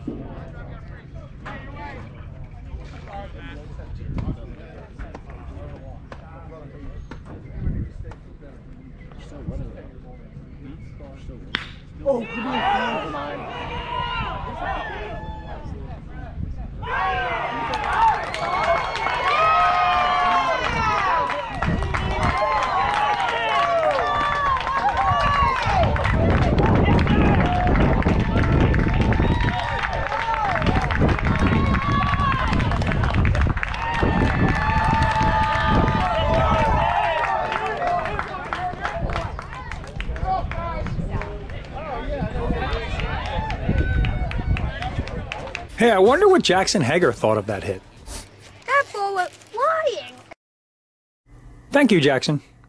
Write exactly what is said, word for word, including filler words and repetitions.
Oh, come on. Never mind. Hey, I wonder what Jackson Hager thought of that hit. That ball went flying. Thank you, Jackson.